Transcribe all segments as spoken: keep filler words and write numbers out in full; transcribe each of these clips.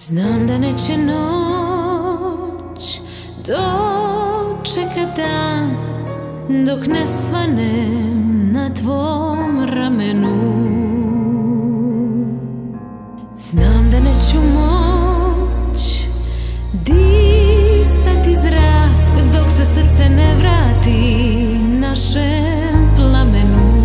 Znam da neće noć dočekat dan dok ne svanem na tvom ramenu. Znam da neću moć disati zrak dok se srce ne vrati našem plamenu.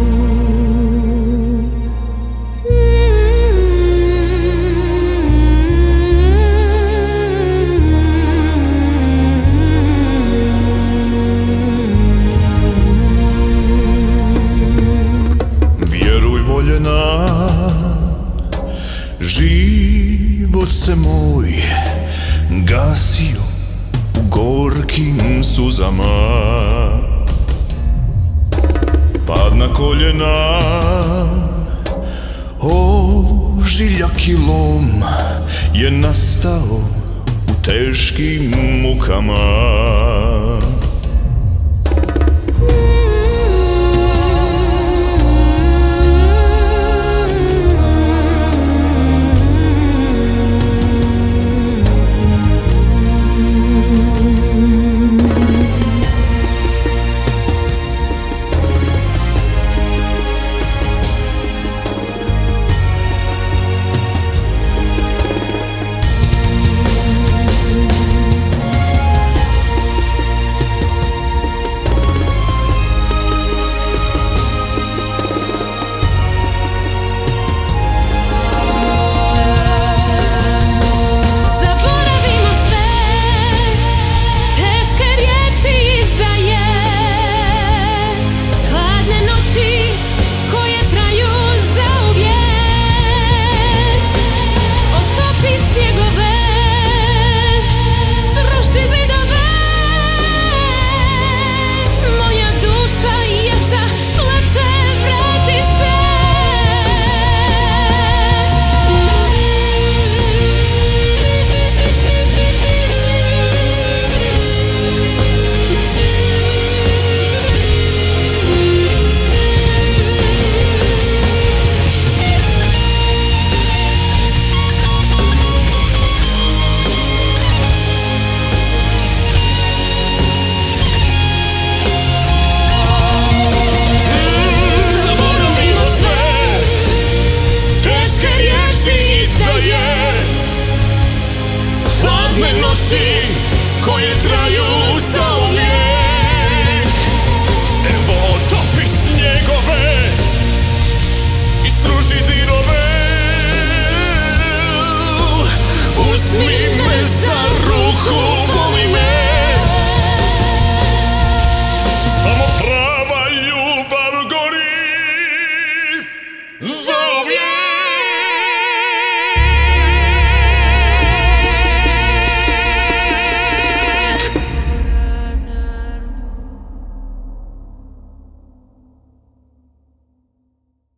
Život se moj gasio u gorkim suzama, pad na koljena, ožiljak i lom je nastao u teškim mukama. Koje traju zauvijek. Evo topi snjegove i sruši zidove. Uzmi me za ruku.